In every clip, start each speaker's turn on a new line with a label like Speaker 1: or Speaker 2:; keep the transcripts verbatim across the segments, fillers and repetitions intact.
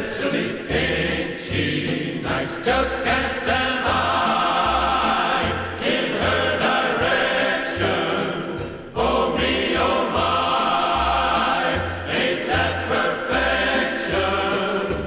Speaker 1: confidentially. Ain't she nice? Just cast an eye in her direction. Oh me, oh my, ain't that perfection?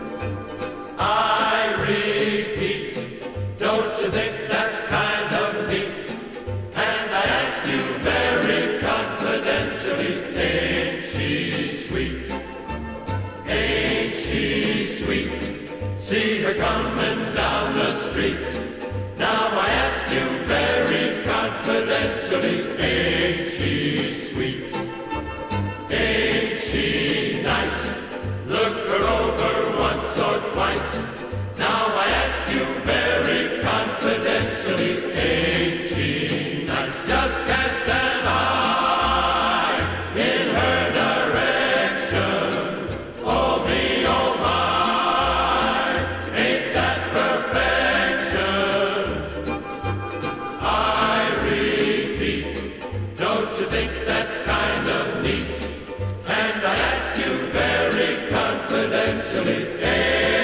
Speaker 1: I repeat, don't you think that's kind of neat? And I ask you very confidentially, ain't she sweet? Ain't she sweet? See her coming down the street. Now I ask you very confidentially, ain't she sweet? Ain't she nice? Look her over once or twice. Now I ask you very confidentially, ain't she nice? Just cast an eye in her direction. Oh me, oh my, ain't that perfection? I repeat, don't you think that's kind of neat? And I ask you very confidentially, ain't